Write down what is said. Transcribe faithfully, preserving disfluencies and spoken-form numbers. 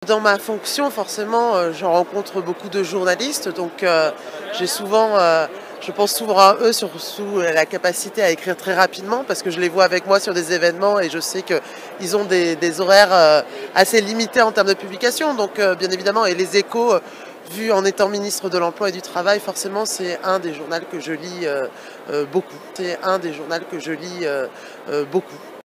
Dans ma fonction, forcément, euh, je rencontre beaucoup de journalistes, donc euh, j'ai souvent, euh, je pense souvent à eux sur sous la capacité à écrire très rapidement, parce que je les vois avec moi sur des événements et je sais qu'ils ont des, des horaires euh, assez limités en termes de publication. Donc euh, bien évidemment, et les Échos, euh, vu en étant ministre de l'Emploi et du Travail, forcément c'est un des journaux que je lis euh, euh, beaucoup. C'est un des journaux que je lis euh, euh, beaucoup.